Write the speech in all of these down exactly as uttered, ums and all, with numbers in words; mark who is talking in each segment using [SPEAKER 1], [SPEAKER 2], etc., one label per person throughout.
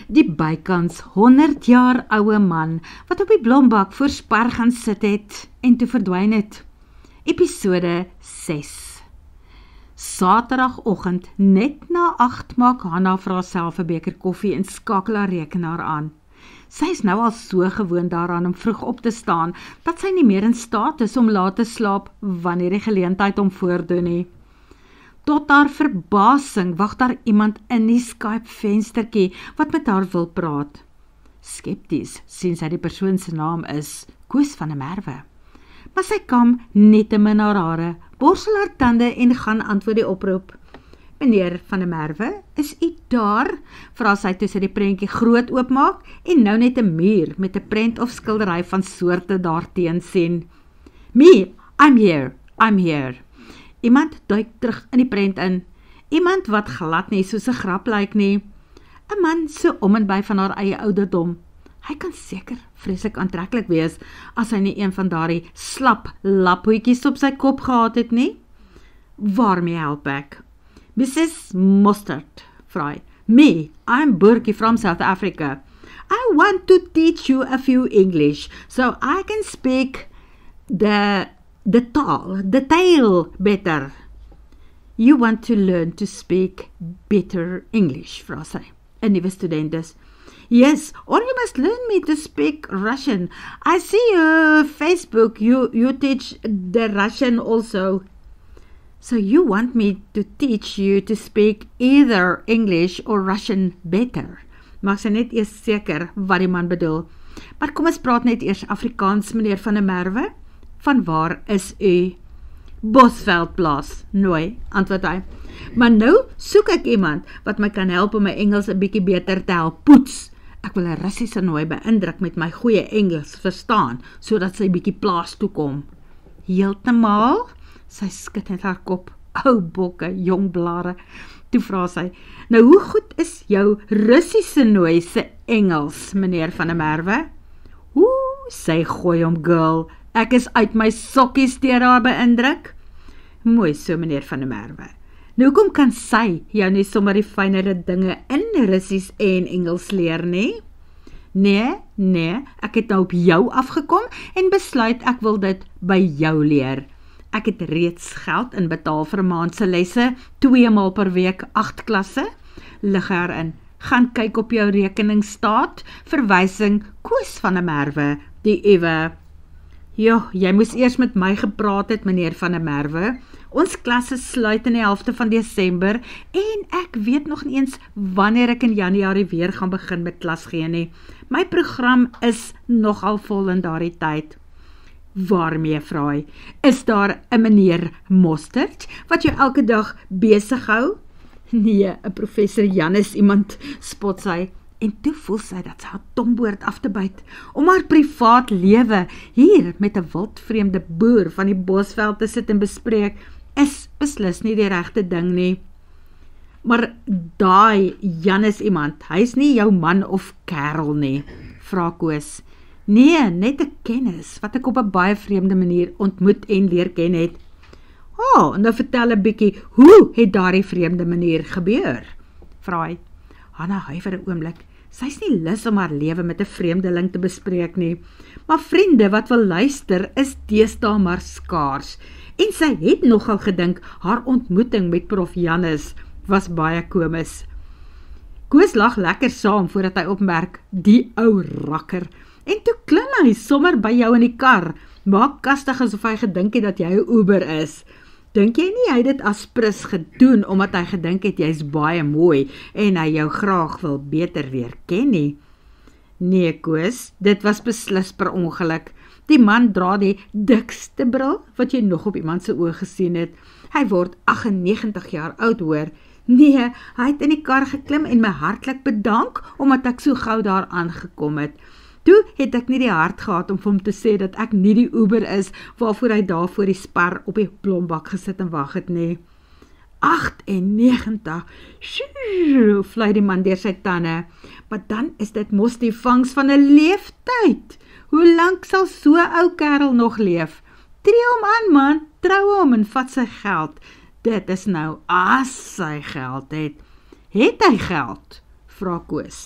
[SPEAKER 1] die bykans honderd jaar ouwe man, wat op die blombak voor Spar gaan sit het, en toe verdwyn het. Episode ses. Saterdagoggend, net na agt, maak Hanna vir haarself 'n beker koffie en skakel haar rekenaar aan. Sy is nou al so gewoond daaraan om vroeg op te staan, dat sy nie meer in staat is om laat te slaap, wanneer die geleentheid hom voordoen nie. Tot haar verbasing wag daar iemand in die Skype-venstertjie, wat met haar wil praat. Skepties sien sy die persoon se naam is Koos van der Merwe. Maar sy kam nietemin haar hare, borsel haar tande en gaan antwoord die oproep. Meneer van der Merwe, is u daar? Vra sy toe sy die prentjie groot oopmaak en nou net 'n muur met 'n prent of skildery van soorte daarteen sien. Me, I'm here, I'm here. Iemand duik terug in die prent in. Iemand wat glad nie soos 'n grap lyk nie. 'n Man so om en by van haar eie ouderdom. Hy kan seker vreeslik aantreklik wees, as hy nie een van daardie slap laphoetjies op sy kop gehad het nie. Waarmee help ek? Missus Mustard, vra hy. Me, I'm Burkie from South Africa. I want to teach you a few English, so I can speak the, the tale, the tale better. You want to learn to speak better English, vra sy. 'n Nuwe student is. Yes, or you must learn me to speak Russian. I see your Facebook, you, you teach the Russian also. So you want me to teach you to speak either English or Russian better. Maak sy net eers seker wat die man bedoel. Maar kom ons praat net eers Afrikaans, meneer van der Merwe. Van waar is u? Bosveldplaas, nooi, antwoord hy. Maar nou soek ek iemand wat my kan help om my Engels 'n bietjie beter te help poets. Ek wil 'n Russiese nooi beïndruk met my goeie Engels verstaan, sodat sy bietjie plaas toe kom. Heeltemal? Sy skud net haar kop. Ou bokke, jong blare. Toe vra sy, nou hoe goed is jou Russiese nooi se Engels, meneer van der Merwe? Oeh, sy gooi hom girl. Ek is uit my sokkies deur haar beïndruk. Mooi so, meneer van der Merwe. Nou kom kan sy jou nie sommer die fynere dinge in Russies en Engels leer nie? Nee, nee, ek het nou op jou afgekom en besluit ek wil dit by jou leer. Ek het reeds geld inbetaal vir 'n maand se lesse, twee maal per week, agt klasse. Lig daarin, gaan kyk op jou rekeningsstaat, verwysing Koos van der Merwe, die ewe. Jo, jy moes eers met my gepraat het, meneer van der Merwe. Ons klasse sluit in die helfte van Desember en ek weet nog nie eens wanneer ek in Januarie weer gaan begin met klas gee nie. My program is nogal vol in daardie tyd. Waarmee, vra hy? Is daar 'n meneer Mustard wat jou elke dag besig hou? Nee, 'n professor Janus iemand, spot sy. En toe voel sy dat sy haar tongboord af te byt, om haar privaat lewe hier met 'n wildvreemde boer van die Bosveld te sit en bespreek, is beslis nie die regte ding nie. Maar daai Janus iemand, hy is nie jou man of kerel nie, vra Koos. Nee, net 'n kennis, wat ek op 'n baie vreemde manier ontmoet en leer ken het. Oh, nou vertel 'n bietjie, hoe het daardie vreemde manier gebeur? Vra hy. Hanna huiwer 'n oomblik. Sy is nie lus om haar lewe met 'n vreemdeling te bespreek nie, maar vriende wat wil luister is deesdae maar skaars, en sy het nogal gedink haar ontmoeting met prof Janus was baie komies. Koos lag lekker saam voordat hy opmerk, die ou rakker, en toe klim hy sommer by jou in die kar, maak kastig asof hy gedink het dat jy 'n Uber is. Dink jy nie hy het dit aspres gedoen, omdat hy gedink het jy is baie mooi, en hy jou graag wil beter leer ken nie? Nee, Koos, dit was beslis per ongeluk. Die man dra die dikste bril, wat jy nog op iemand se oë gesien het. Hy word agt en negentig jaar oud, hoor. Nee, hy het in die kar geklim en my hartlik bedank, omdat ek so gou daar aangekom het. Toe het ek nie die hart gehad om vir hom te sê dat ek nie die Uber is, waarvoor hy daar voor die Spar op die blombak gesit en wag het nie. agt en negentig, sjoe, vlei die man deur sy tande, maar dan is dit mos die vangs van 'n leeftyd. Hoe lank sal so 'n ou kerel nog leef? Tree hom aan, man, trou hom en vat sy geld. Dit is nou as sy geld het. Het hy geld? Vra Koos.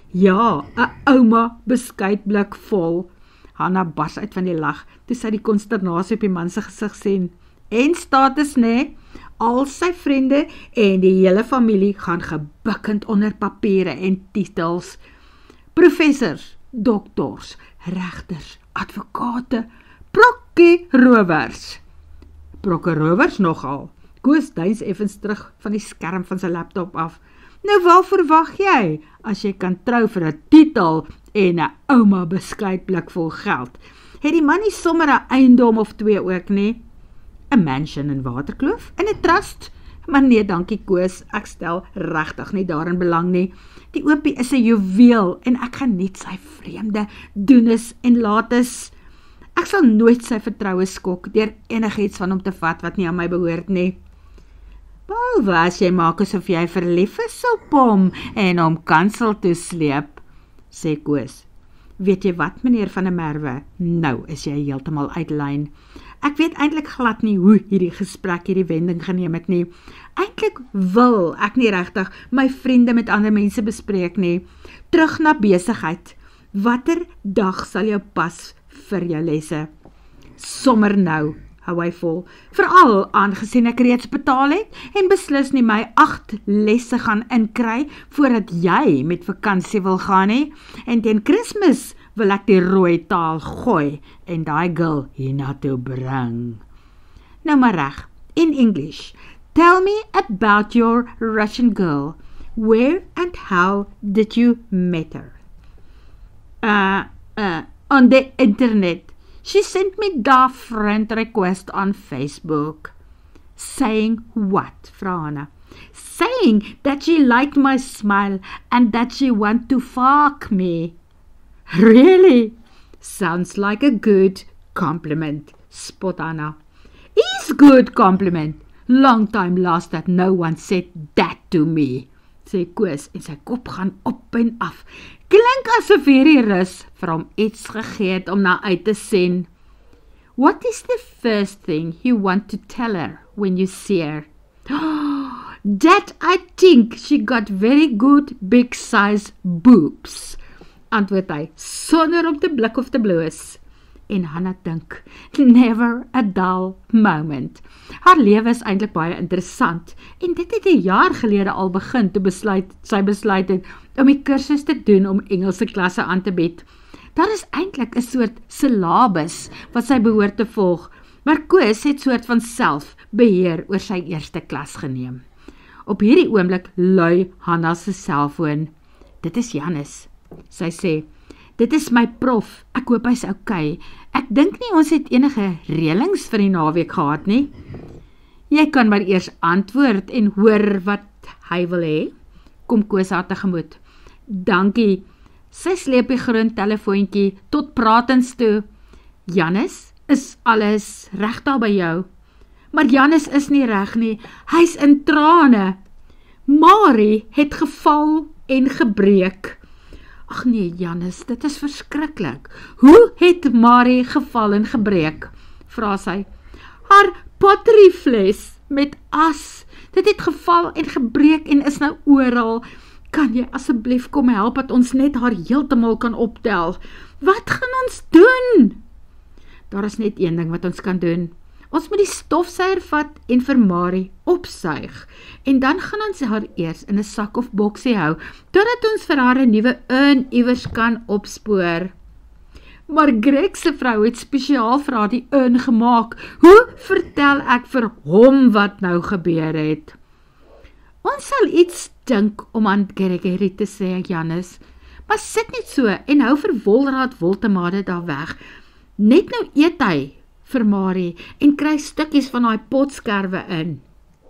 [SPEAKER 1] Ja, 'n ouma beskuitblik vol. Hanna bars uit van die lag, toe sy die konsternasie op die man se gesig sien. En status nê, al sy vriende en die hele familie gaan gebukkend onder papiere en titels. Professors, doktors, regters, advokate, prokkerowers. Prokkerowers nogal. Koos duins effens terug van die skerm van sy laptop af. Nou waarvoor wag jy, as jy kan trou vir 'n titel en 'n ouma beskuitblik vol geld? Het die man nie sommer 'n eiendom of twee ook nie? 'n mansion in Waterkloof en 'n trust? Maar nee, dankie Koos, ek stel regtig nie daarin belang nie. Die oopie is 'n juweel en ek geniet sy vreemde doenes en lates. Ek sal nooit sy vertroue skok deur enigiets van hom te vat wat nie aan my behoort nie. Behalwe as jy maak asof jy verlief is op hom en hom kansel toe sleep, sê Koos. Weet jy wat, meneer van der Merwe? Nou is jy heeltemal uit lyn. Ek weet eintlik glad nie hoe hierdie gesprek hierdie wending geneem het nie. Eintlik wil ek nie regtig my vriende met ander mense bespreek nie. Terug na besigheid. Watter dag sal jou pas vir jou lesse? Sommer nou, hou hy vol. Veral aangesien ek reeds betaal het en beslis nie my agt lesse gaan inkry voordat jy met vakansie wil gaan nie. En teen Kersfees wil ek die rooi taal gooi en daai girl hiernatoe bring. Nou maar reg, in English. Tell me about your Russian girl. Where and how did you meet her? Uh, uh, on the internet. She sent me the friend request on Facebook. Saying what, vra Hanna? Saying that she liked my smile and that she want to fuck me. Really? Sounds like a good compliment, spot Hanna. Is good compliment. Long time last that no one said that to me, sê Koos en sy kop gaan op en af. Klink asof hierdie rus vir hom iets gegee het om na uit te sien. What is the first thing you want to tell her when you see her? That I think she got very good big size boobs, antwoord hy, sonder om te blik of te bloos. En Hanna dink, never a dull moment. Haar lewe is eintlik baie interessant, en dit het 'n jaar gelede al begin toe besluit, sy besluit het om die kursus te doen om Engelse klasse aan te bied. Daar is eintlik 'n soort syllabus wat sy behoort te volg, maar Koos het soort van self beheer oor sy eerste klas geneem. Op hierdie oomblik lui Hanna se selfoon. Dit is Janus. Sy sê, dit is my prof, ek hoop hy's okay. Ek dink nie ons het enige reëlings vir die naweek gehad nie. Jy kan maar eers antwoord en hoor wat hy wil hê. Kom Koos haar tegemoet. Dankie. Sy sleep die groen telefoontjie tot pratens toe. Janus, is alles reg daar by jou? Maar Janus is nie reg nie. Hy's in trane. Marie het geval en gebreek. Ag nee, Janus, dit is verskriklik. Hoe het Marie geval en gebreek? Vra sy. Haar potteriefles met as. Dit het geval en gebreek en is nou oral. Kan jy asseblief kom help dat ons net haar heeltemal kan optel? Wat gaan ons doen? Daar is net een ding wat ons kan doen. Ons moet die stofsuier vat en vir Marie opsuig. En dan gaan ons haar eers in 'n sak of boksie hou, totdat ons vir haar 'n nuwe urn iewers kan opspoor. Maar Greg se vrou het spesiaal vir haar die urn gemaak. Hoe vertel ek vir hom wat nou gebeur het? Ons sal iets dink om aan Gregory te sê, Janus. Maar sit net so en hou vir Wolraad Woltemade daar weg. Net nou eet hy vir Marie en kry stukkies van daai potskerwe in.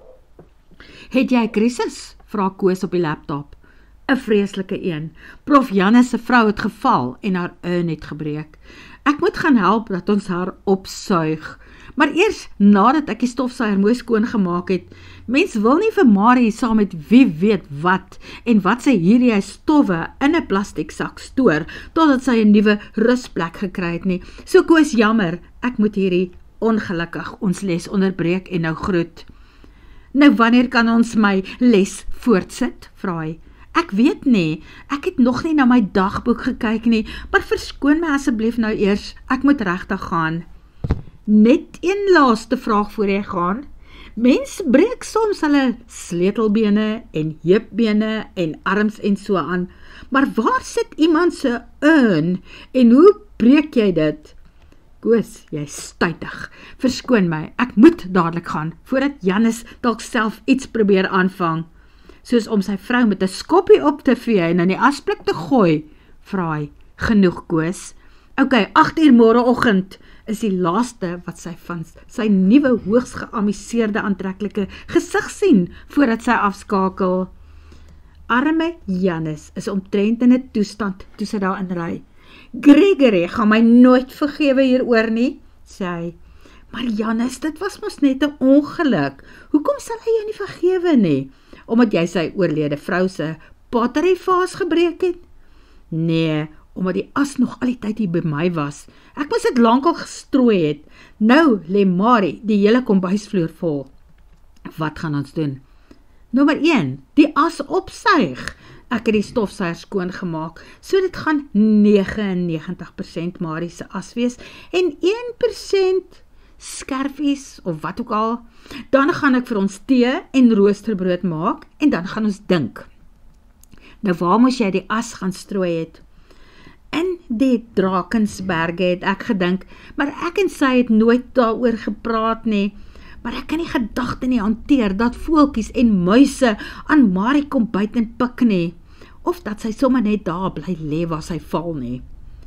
[SPEAKER 1] Het jy 'n krisis? Vra Koos op die laptop. 'n Vreeslike een. Prof Janus se vrou het geval en haar urn het gebreek. Ek moet gaan help dat ons haar opsuig. Maar eers nadat ek die stofsuier mooi skoon gemaak het, mens wil nie vir Marie saam met wie weet wat en wat sy hierdie stowwe in 'n plastiek sak stoor, totdat sy 'n nuwe rusplek gekry het nie. So Koos, jammer, ek moet hierdie ongelukkig ons les onderbreek en nou groet. Nou wanneer kan ons my les voortsit? Vra hy. Ek weet nie, ek het nog nie na my dagboek gekyk nie, maar verskoon my asseblief nou eers, ek moet regtig gaan. Net een laaste vraag voor jy gaan. Mense breek soms hulle sleutelbene en heupbene en arms en so aan, maar waar sit iemand se urn en hoe breek jy dit? Koos, jy stuitig. Verskoon my, ek moet dadelik gaan, voordat Jannes dalk self iets probeer aanvang. Soos om sy vrou met 'n skoppie op te vee en in die asblik te gooi, vra hy, genoeg Koos. Ok, agt uur môreoggend is die laaste wat sy van sy nuwe hoogs geamuseerde aantreklike gesig sien, voordat sy afskakel. Arme Jannes is omtrent in 'n toestand toe sy daar inry. Gregory gaan my nooit vergewe hieroor nie, sê hy. Maar Jannes, dit was mos net 'n ongeluk. Hoekom sal hy jou nie vergewe nie? Omdat jy sy oorlede vrou se potteryvaas gebreek het? Nee, omdat die as nog al die tyd hier by my was. Ek moes dit lankal gestrooi het. Nou lê Marie die hele kombuisvloer vol. Wat gaan ons doen? Nommer een, die as opsuig. Ek het die stofsuier skoon gemaak, so dit gaan negenennegentig en negentig persent Marie se as wees en een persent skerfies of wat ook al. Dan gaan ek vir ons tee en roosterbrood maak en dan gaan ons dink. Nou waar moes jy die as gaan strooi het? In die Drakensberge het ek gedink, maar ek en sy het nooit daaroor gepraat nie. Maar ek kan nie gedagte nie hanteer dat voeltjies en muise aan Marie kom byt en pik nie, of dat sy sommer net daar bly lê waar sy val nie.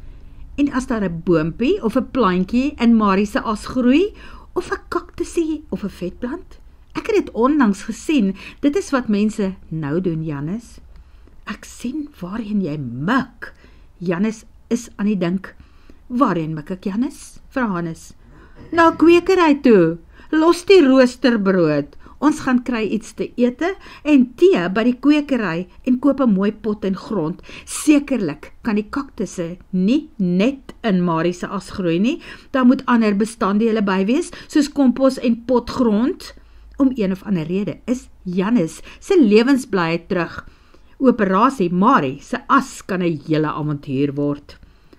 [SPEAKER 1] En as daar 'n boompie of 'n plantjie in Marie se as groei, of 'n kaktusie of 'n vetplant, ek het dit onlangs gesien, dit is wat mense nou doen, Jannes. Ek sien waarheen jy mik. Jannes is aan die dink. Waarheen mik ek, Jannes? Vra Hannes. Na kwekery toe. Los die roosterbrood. Ons gaan kry iets te ete en tee by die kwekery en koop 'n mooi pot en grond. Sekerlik kan die kaktusse nie net in Marie se as groei nie. Daar moet ander bestanddele by wees, soos kompos en potgrond. Om een of ander rede is Jannes se lewensblyheid terug. Operasie Marie se as kan 'n hele avontuur word.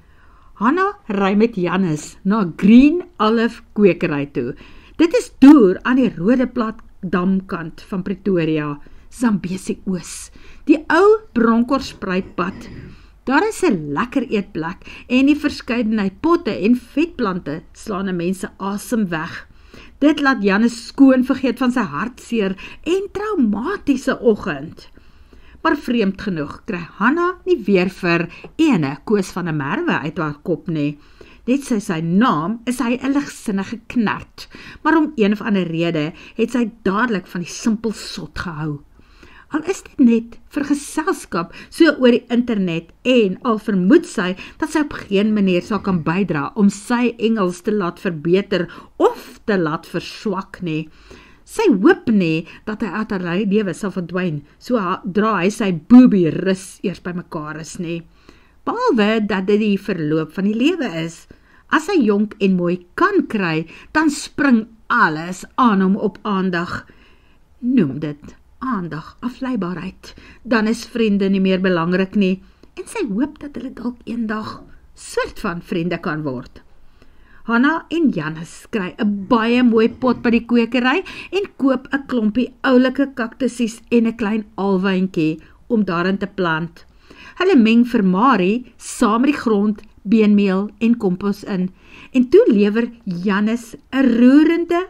[SPEAKER 1] Hanna ry met Jannes na Green Olive kwekery toe. Dit is deur aan die Rodeplat damkant van Pretoria, Zambesi Oos, die ou Bronkhorstspruitpad. Daar is 'n lekker eetplek en die verskeidenheid potte en vetplante slaan 'n mens se asem weg. Dit laat Jannes skoon vergeet van sy hartseer en traumatiese oggend. Maar vreemd genoeg kry Hanna nie weer vir ene Koos van der Merwe uit haar kop nie. Net sy sy naam is hy 'n ligsinnige knert, maar om een of ander rede het sy dadelik van die simpel sot gehou. Al is dit net vir geselskap so oor die internet en al vermoed sy dat sy op geen manier sal kan bydra om sy Engels te laat verbeter of te laat verswak nie. Sy hoop nie dat hy uit haar lewe sal verdwyn, so dra hy sy boobie rus eers by mekaar is nie. Behalwe dat dit die verloop van die lewe is. As hy jonk en mooi kan kry, dan spring alles aan hom op aandag. Noem dit aandag, afleibaarheid. Dan is vriende nie meer belangrik nie, en sy hoop dat hulle dalk eendag soort van vriende kan word. Hanna en Jannes kry 'n baie mooi pot by die kwekery en koop 'n klompie oulike kaktusies en 'n klein alwyntjie om daarin te plant. Hulle meng vir Marie saam met die grond, beenmeel en kompos in, en toe lewer Jannes 'n roerende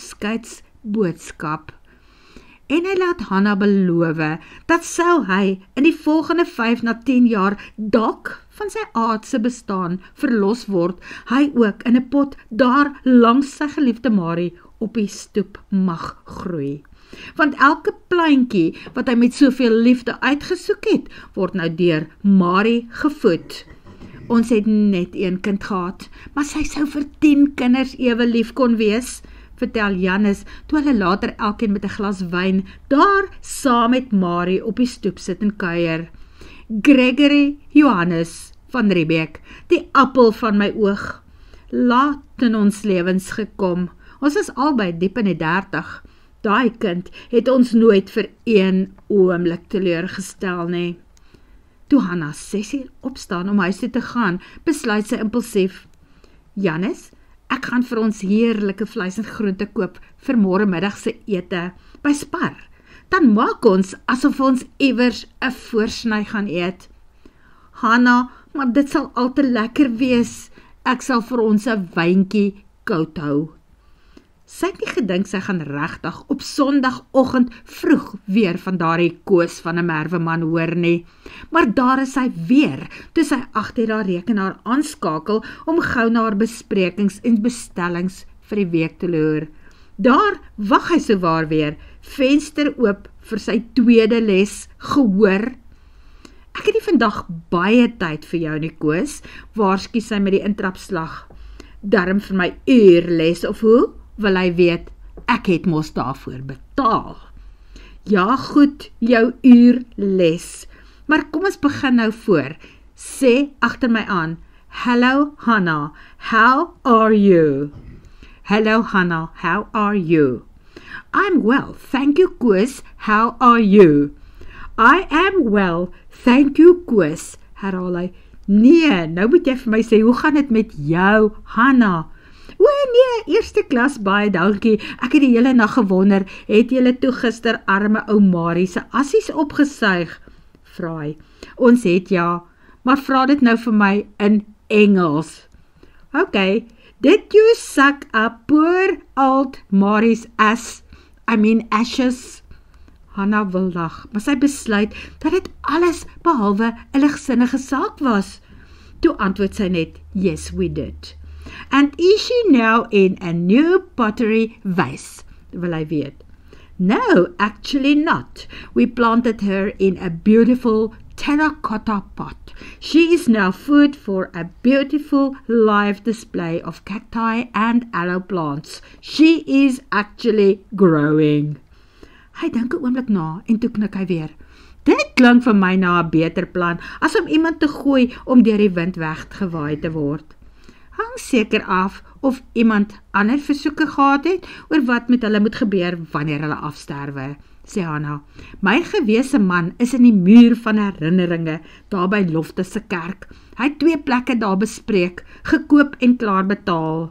[SPEAKER 1] afskeidsboodskap. En hy laat Hanna beloof dat sou hy in die volgende vyf na tien jaar dalk van sy aardse bestaan verlos word, hy ook in 'n pot daar langs sy geliefde Marie op die stoep mag groei. Want elke plantjie wat hy met soveel liefde uitgesoek het, word nou deur Marie gevoed. Ons het net een kind gehad, maar sy sou vir tien kinders ewe lief kon wees, vertel Jannes, toe hulle later elkeen met 'n glas wyn daar saam met Marie op die stoep sit en kuier. Gregory Johannes van Riebeeck, die appel van my oog. Laat in ons lewens gekom. Ons is albei diep in die dertig. daai kind het ons nooit vir een oomblik teleurgestel nie. Toe Hanna ses uur opstaan om huis toe te gaan, besluit sy impulsief, Jannes, ek gaan vir ons heerlike vleis en groente koop vir môremiddag se ete by Spar. Dan maak ons asof ons iewers 'n voorsny gaan eet. Hanna, maar dit sal al te lekker wees. Ek sal vir ons 'n wyntjie koud hou. Sy het nie gedink sy gaan regtig op Sondagoggend vroeg weer van daardie Koos van 'n Merweman hoor nie. Maar daar is sy weer, toe sy agter haar rekenaar aanskakel om gou na haar besprekings en bestellings vir die week te loer. Daar wag hy souwaar weer, venster oop vir sy tweede les gehoor. Ek het nie vandag baie tyd vir jou nie, Koos, waarsku sy met die intrapslag. Darm vir my uurles of hoe? Wil hy weet, ek het mos daarvoor betaal. Ja goed, jou uurles. Maar kom ons begin nou voor. Sê agter my aan, Hello Hanna, how are you? Hello Hanna, how are you? I'm well, thank you Koos, how are you? I am well, thank you Koos, herhaal hy. Nee, nou moet jy vir my sê, hoe gaan dit met jou, Hanna? O nee, eerste klas, baie dankie, ek het die hele nag gewonder, het julle toe gister arme ou Marie se assies opgesuig? Vra hy, ons het ja, maar vra dit nou vir my in Engels. Okay, did you suck up poor old Marie's ass, I mean ashes? Hanna wil lag, maar sy besluit dat dit alles behalwe 'n ligsinnige saak was. Toe antwoord sy net, yes we did. And is she now in a new pottery vase? Wil hy weet. No, actually not. We planted her in a beautiful terracotta pot. She is now food for a beautiful live display of cacti and aloe plants. She is actually growing. Hy dink 'n oomblik na en toe knik hy weer. Dit klink vir my na 'n beter plan as om iemand te gooi om deur die wind weggewaai te word. Hang seker af of iemand ander versoeke gehad het oor wat met hulle moet gebeur wanneer hulle afsterwe, sê Hanna. My gewese man is in die muur van herinneringe daar by Loftus se kerk. Hy het twee plekke daar bespreek, gekoop en klaar betaal.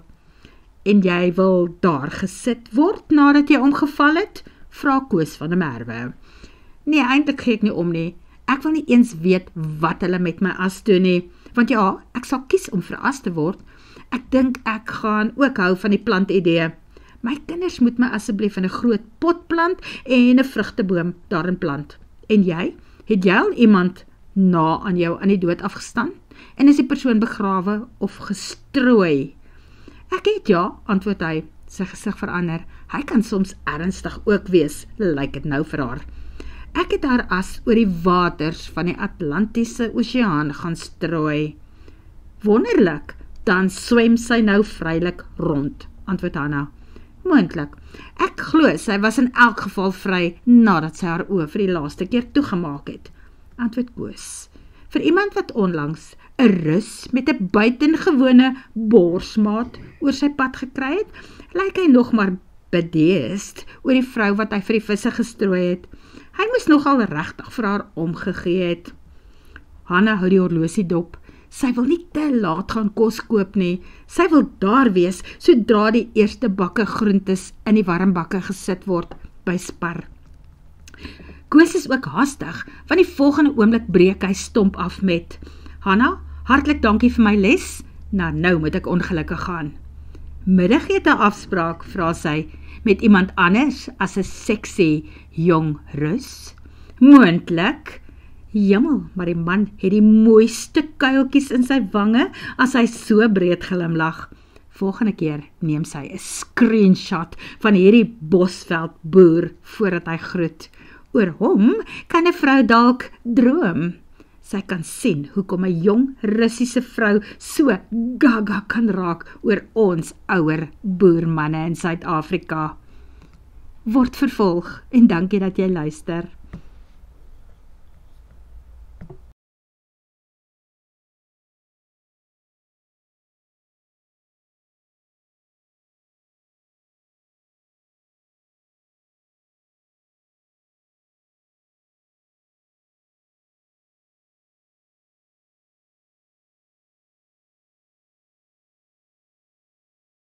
[SPEAKER 1] En jy wil daar gesit word nadat jy omgeval het? Vra Koos van 'n Merwe. Nee, eintlik gee ek nie om nie. Ek wil nie eens weet wat hulle met my as doen nie, want ja, ek sal kies om veras te word. Ek dink ek gaan ook hou van die plant idee. My kinders moet my asseblief in 'n groot pot plant en 'n vrugteboom daarin plant. En jy? Het jy al iemand na aan jou aan die dood afgestaan? En is die persoon begrawe of gestrooi? Ek het ja, antwoord hy, sy gesig verander. Hy kan soms ernstig ook wees, lyk dit nou vir haar. Ek het haar as oor die waters van die Atlantiese Oseaan gaan strooi. Wonderlik, dan swem sy nou vrylik rond, antwoord Hanna. Moontlik. Ek glo sy was in elk geval vry nadat sy haar oë vir die laaste keer toegemaak het, antwoord Koos. Vir iemand wat onlangs 'n rus met 'n buitengewone borsmaat oor sy pad gekry het, lyk hy nog maar bedeesd oor die vrou wat hy vir die visse gestrooi het. Hy moes nogal regtig vir haar omgegee het. Hanna hou die horlosie dop. Sy wil nie te laat gaan kos koop nie. Sy wil daar wees sodra die eerste bakke groentes in die warmbakke gesit word by Spar. Koos is ook haastig, want die volgende oomblik breek hy stomp af met: Hanna, hartlik dankie vir my les. Nou, nou moet ek ongelukkig gaan. Middagete afspraak, vra sy, met iemand anders as 'n sexy jong rus? Moontlik. Jemmel, maar die man het die mooiste kuiltjies in sy wange as hy so breed glimlag. Volgende keer neem sy 'n screenshot van hierdie Bosveld boer voordat hy groet. Oor hom kan 'n vrou dalk droom. Sy kan sien hoekom 'n jong Russiese vrou so gaga kan raak oor ons ouer boermanne in Suid-Afrika. Word vervolg en dankie dat jy luister.